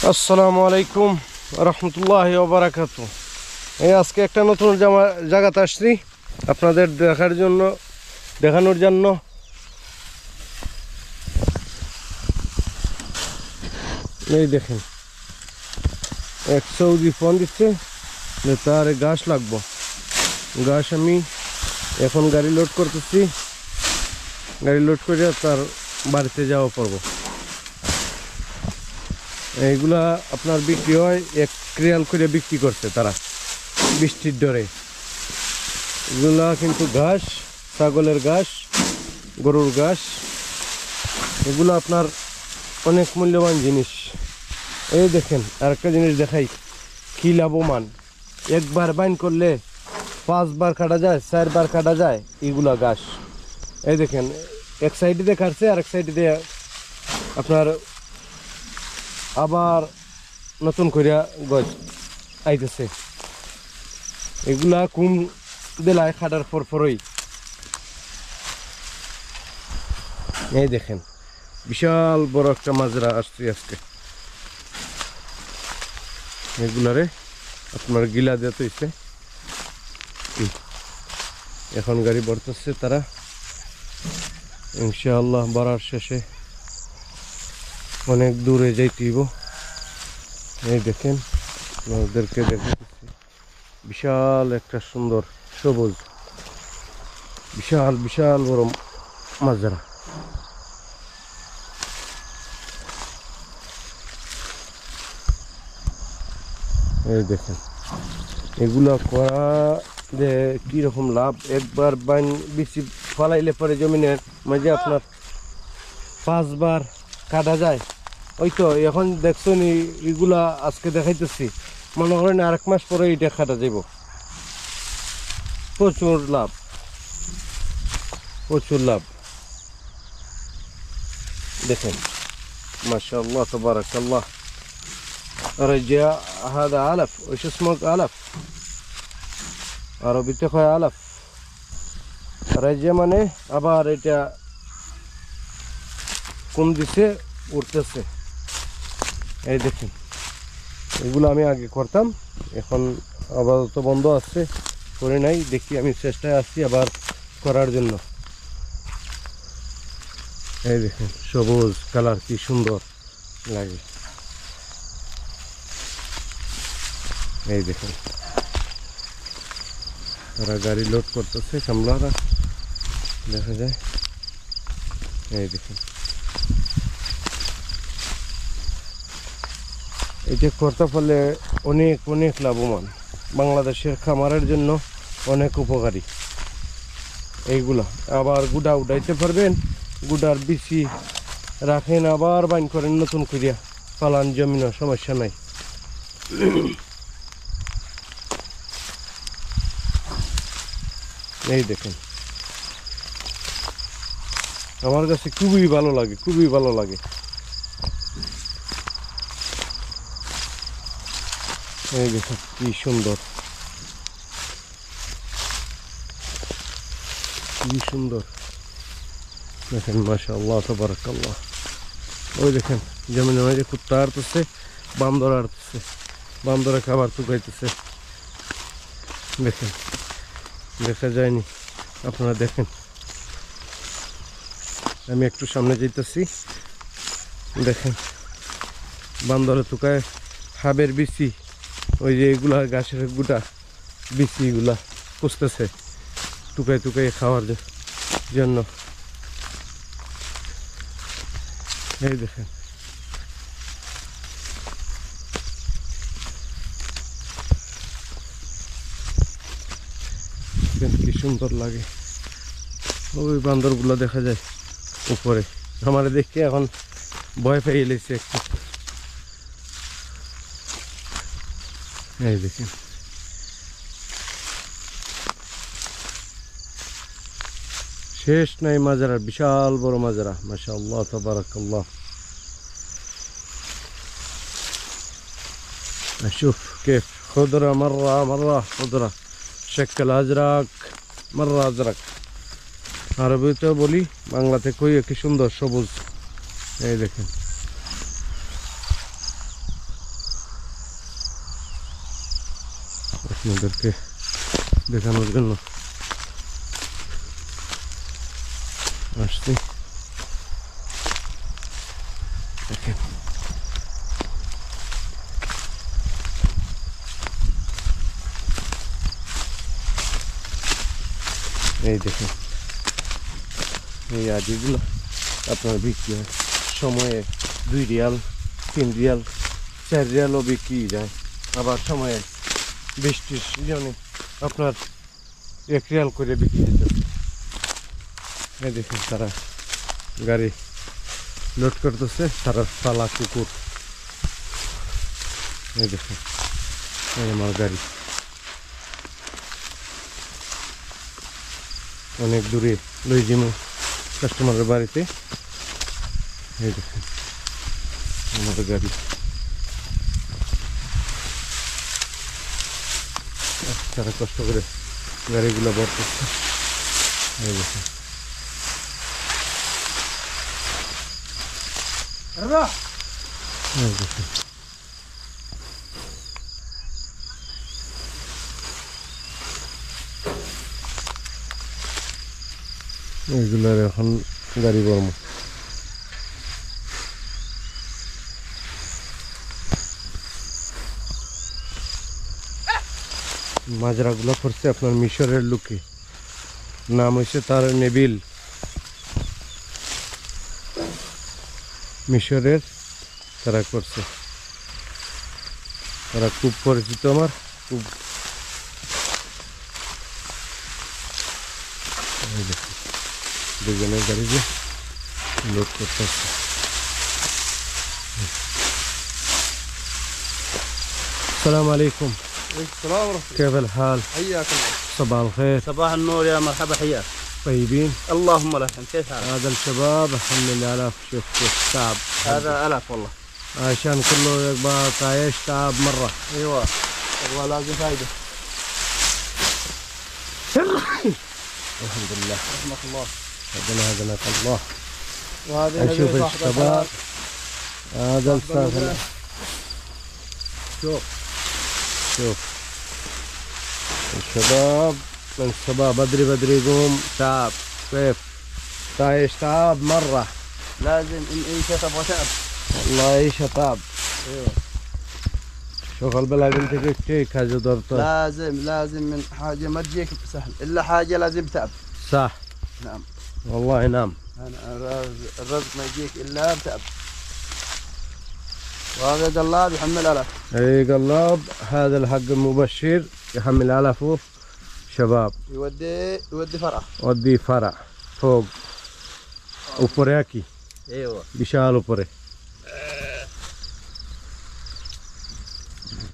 আসসালামু আলাইকুম রহমতুল্লাহি ওয়া বারাকাতুহু। এই আজকে একটা নতুন জায়গাতে আসছি আপনাদের দেখানোর জন্য। এই দেখেন, এক সৌদি ফোন দিচ্ছে যে তার ঘাস লাগবো। ঘাস আমি এখন গাড়ি লোড করতেছি, গাড়ি লোড করে তার বাড়িতে যাওয়া পড়বো। এইগুলা আপনার বিক্রি হয় 1 রিয়াল করে বিক্রি করছে তারা বৃষ্টির ডরে। এগুলা কিন্তু ঘাস, ছাগলের ঘাস, গরুর ঘাস, এগুলো আপনার অনেক মূল্যবান জিনিস। এই দেখেন আরেকটা জিনিস দেখাই, কি লাভবান। একবার বাইন করলে 5 বার কাটা যায়, 4 বার কাটা যায় এগুলা ঘাস। এই দেখেন এক সাইডে দিয়ে কাটছে, আরেক সাইডে দিয়ে আপনার আবার নতুন করিয়া গজ আইতেছে। এগুলা কুম দিলায় খাটার পরই। এই দেখেন বিশাল বড় একটা মাজরা আসছে আজকে। এগুলারে আপনার গিলা দিয়ে তৈছে। এখন গাড়ি বর্তছে তারা, ইনশাআল্লাহ বাড়ার শেষে অনেক দূরে যাইতেইব। এই দেখেন আপনাদেরকে দেখাচ্ছি বিশাল একটা সুন্দর সবুজ বিশাল বিশাল বড় মাজরা। এই দেখেন এগুলা করা যে কিরকম লাভ। একবার বাইন বেশি ফলাইলে পরে জমিনের মাঝে আপনার 5 বার কাটা যায়। ওই তো এখন দেখছেন এগুলা আজকে দেখাইতেছি, মনে করেন আরেক মাস পরে এটা কাটা যাব। প্রচুর লাভ, প্রচুর লাভ। দেখেন মাশাআল্লাহ তাবারাকাল্লাহ। رجاء هذا علف، وش اسمه علف؟ আরবিতে কয় আলাফ। রাজ্যা মানে আবার এটা কম দিছে, উঠতেছে। এই দেখেন এগুলো আমি আগে করতাম, এখন আপাতত বন্ধ আছে, করে নাই। দেখি আমি চেষ্টায় আসছি আবার করার জন্য। এই দেখেন সবুজ কালার কি সুন্দর লাগে। এই দেখেন তারা গাড়ি লোড করতেছে, কামলারা দেখা যায়। এই দেখেন এটা করতে পারলে অনেক অনেক লাভবান, বাংলাদেশের খামারের জন্য অনেক উপকারী। এইগুলা আবার গুড়া উঠাইতে পারবেন, গুড়ার বিচি রাখেন, আবার বাইন করেন নতুন করিয়া, পালান জমিনও সমস্যা নাই। এই দেখেন আমার কাছে খুবই ভালো লাগে, খুবই ভালো লাগে। এই দেখেন কি সুন্দর, কি সুন্দর। দেখেন মাশাআল্লাহ তাবারাকাল্লাহ। ওই দেখেন জমিনের মাঝে কুত্তা আড়তেছে, বান্দর আড়তেছে, বান্দরে খাবার চুকাইতেছে। দেখেন দেখা যায়নি, আপনারা দেখেন। আমি একটু সামনে যাইতেছি, দেখেন বান্দরে তুকায় হাবের বিচি, ওই যে এগুলা গাছের গুটা বিচি এগুলা কুচতেছে টুকাই টুকাই খাওয়ার জন্য। এই দেখেন কি সুন্দর লাগে। ওই বান্দরগুলো দেখা যায় উপরে, আমার দেখে এখন ভয় পেয়ে লেগেছে একটু। এই দেখেন শেষ নাই মাজারা, বিশাল বড় মাজারা। মাশাআল্লাহ তাবারাকাল্লাহ। شوف كيف خضرة مرة خضرة، شكل أزرق مرة أزرق। আরবিতে বলি, বাংলাতে কই কি সুন্দর সবুজ। এই দেখেন আপনাদেরকে দেখানোর জন্য আসছি। দেখেন এই দেখেন এই আজিগুলো আপনার বিক্রি হয় সময়ে 2 রিয়াল 3 রিয়াল 4 রিয়ালও বিক্রি যায়, আবার সময়ে বৃষ্টির সিজনে আপনার 1 রিয়াল করে বিক্রি দিতে। এই দেখেন তারা গাড়ি লোড করতেছে, তারা পালা কুকুর। এই দেখেন এই আমার গাড়ি অনেক দূরে লই যাবো কাস্টমারের বাড়িতে। এই দেখেন আমাদের গাড়ি তারা কষ্ট করে গাড়িগুলো বার করছে। এই দেখেন এই দেখেন এইগুলার এখন গাড়ি বর্ম মাজরাগুলো করছে আপনার মিশরের লোকে, নাম হয়েছে তার নেবিল, মিশরের তারা করছে। তারা খুব পরিচিত আমার, খুব দুজনের গাড়িতে লোড করতে আসছে। السلام عليكم. السلام ورحمة الله. كيف الحال؟ حياك الله. صباح الخير. صباح النور يا مرحبا حياك. طيبين؟ اللهم لك الحمد. كيف حالك؟ هذا الشباب الحمد لله آلاف، شوف كيف تعب. هذا ألف والله. عشان كله يبقى طايش تعب مرة. ايوه والله لازم فايدة. الحمد لله. رحمك الله. ربنا هدناك الله. وهذا أشوف نبي صاحب الشباب. الحلال. هذا الأستاذ. شوف شوف الشباب، الشباب بدري بدري يقوم تعب، كيف طايش تعب مرة لازم إن تبغى تعب. والله عيش تعب. ايوه شغل بلازم تجيك شيء كذا ضرطة. لازم من حاجة ما تجيك سهل إلا حاجة لازم تعب. صح نعم والله نعم. الرزق ما يجيك إلا بتعب. وهذا قلاب يحمل ألف. اي قلاب، هذا الحق المبشر يحمل آلافه شباب، يودي فرع. ودي فرع فوق وبرياكي ايوه بيشال وبري.